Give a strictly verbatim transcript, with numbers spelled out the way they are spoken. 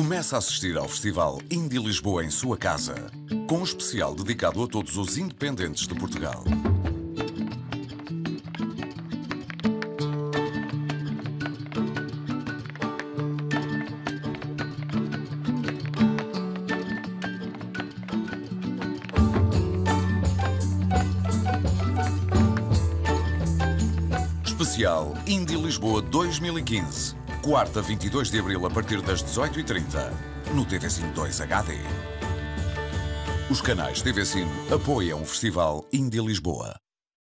Comece a assistir ao Festival Indie Lisboa em sua casa, com um especial dedicado a todos os independentes de Portugal. Especial Indie Lisboa dois mil e quinze. Quarta, vinte e dois de abril, a partir das dezoito e trinta, no T V Cine dois H D. Os canais T V Cine apoiam o Festival Indie Lisboa.